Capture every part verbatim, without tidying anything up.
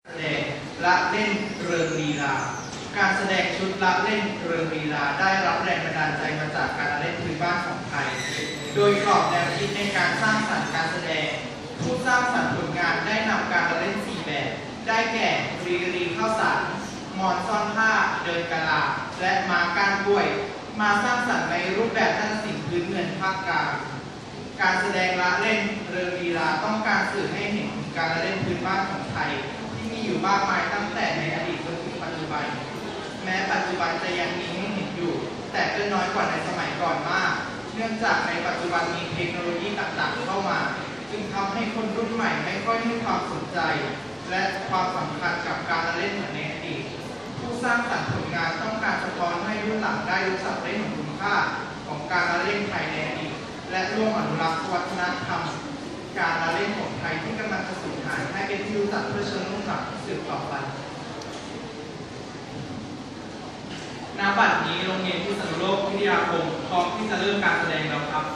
แสดงละเล่นเริงลีลาการแสดงชุดละเล่นเริงลีลาได้รับแรงบันดาลใจมาจากการละเล่นพื้นบ้านของไทยโดยกรอบแนวคิดในการสร้างสรรค์การแสดงผู้สร้างสรรค์ผลงานได้นำการละเล่นสี่แบบได้แก่รีรีข้าวสารมอนซ่อนผ้าเดินกะลาและม้าก้านกล้วยมาสร้างสรรค์ในรูปแบบนาฏศิลป์พื้นเมืองภาคกลางการแสดงละเล่นเริงลีลาต้องการสื่อให้เห็นถึงการละเล่นพื้นบ้านของไทยที่มีอยู่มากมายตั้งแต่ในอดีตจนถึงปัจจุบันแม้ปัจจุบันจะยังมีให้เห็นอยู่แต่ก็น้อยกว่าในสมัยก่อนมากเนื่องจากในปัจจุบันมีเทคโนโลยีต่างๆเข้ามาจึงทำให้คนรุ่นใหม่ไม่ค่อยให้ความสนใจและความสำคัญกับการละเล่นเหมือนในอดีตผู้สร้างสรรค์ผลงานต้องการสะท้อนให้รุ่นหลังได้รู้จักได้เห็นคุณค่าของการละเล่นไทยในอดีตและร่วมอนุรักษ์วัฒนธรรมการละเล่นของไทยที่กำลังจะสูญหายให้เป็นที่รู้จักเพื่อเชิญรุ่นหลังสืบต่อไปณ บัดนี้โรงเรียนพิษณุโลกวิทยาคมพร้อมที่จะเริ่มการแสดงแล้วครับ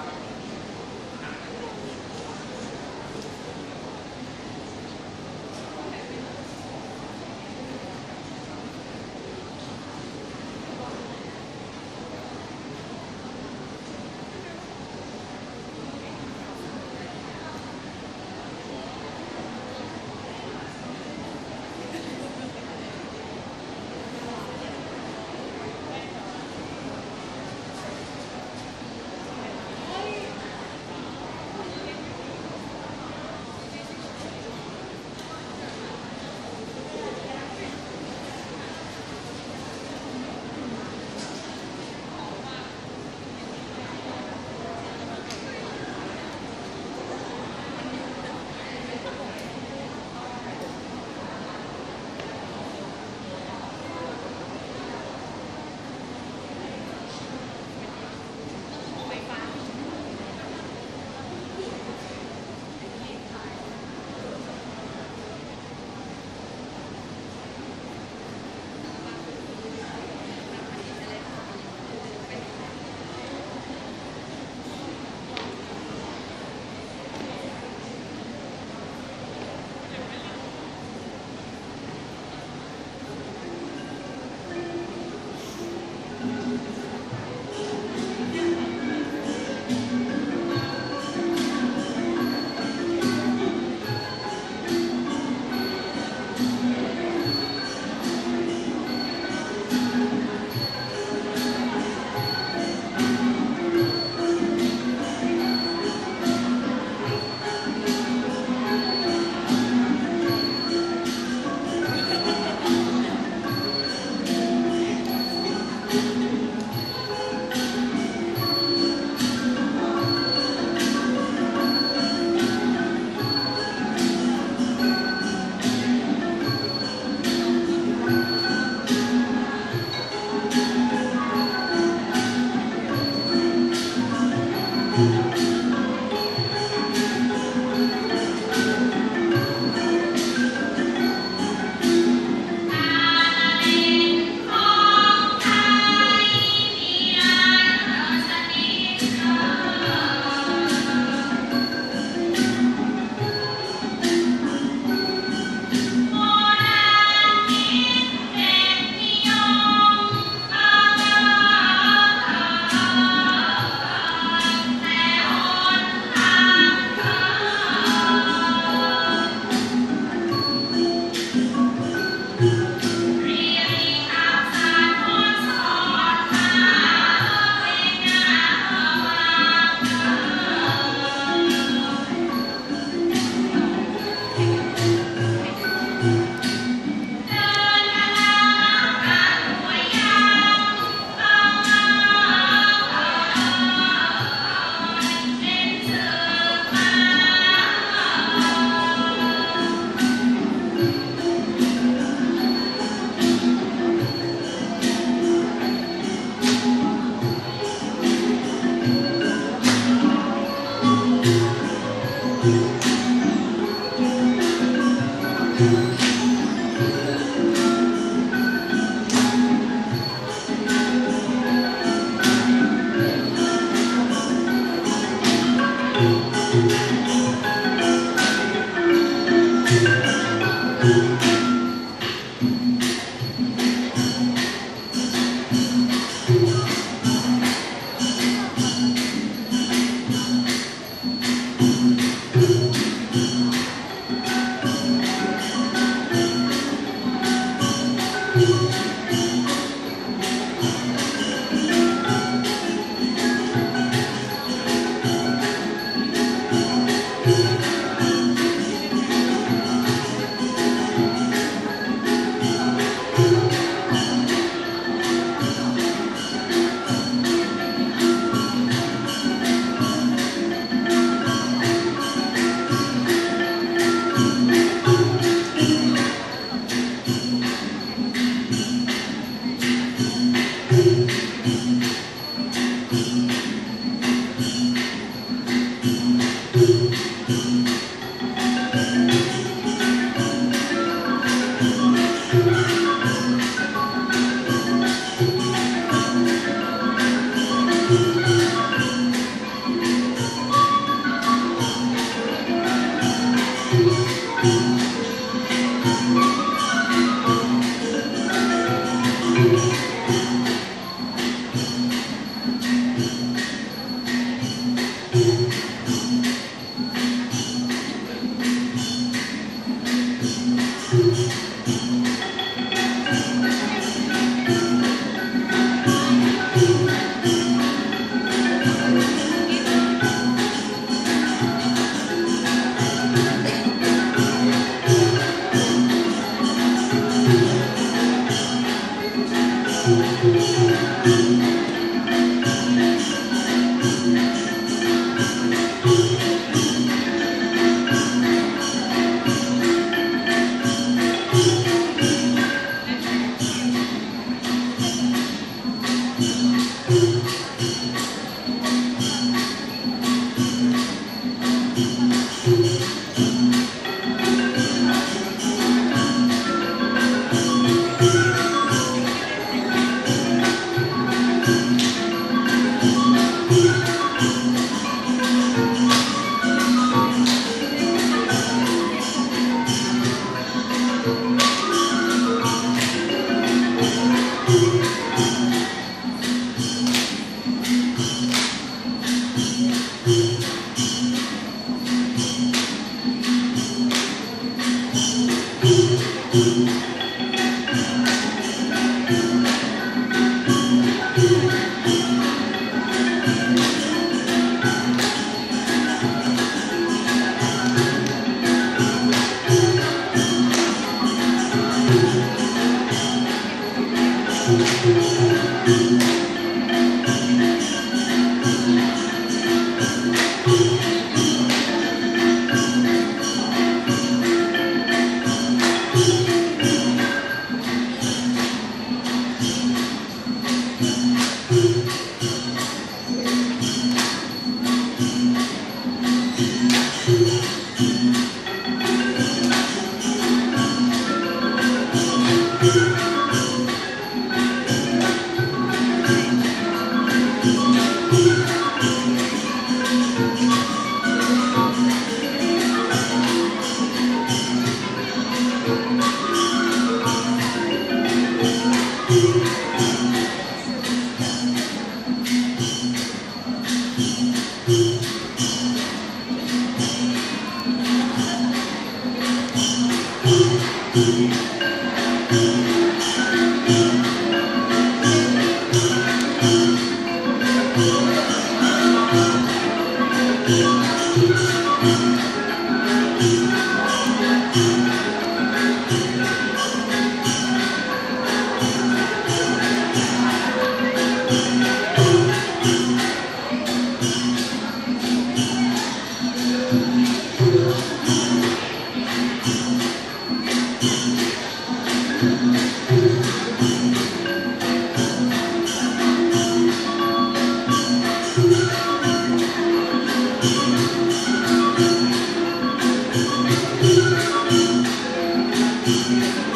Thank you.